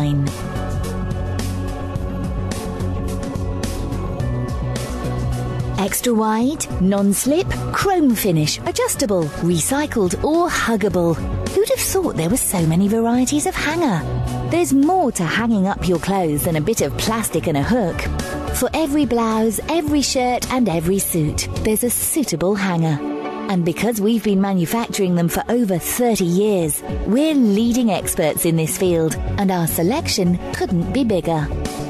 Extra wide, non-slip, chrome finish, adjustable, recycled or huggable. Who'd have thought there were so many varieties of hanger? There's more to hanging up your clothes than a bit of plastic and a hook. For every blouse, every shirt and every suit, there's a suitable hanger. And because we've been manufacturing them for over 30 years, we're leading experts in this field, and our selection couldn't be bigger.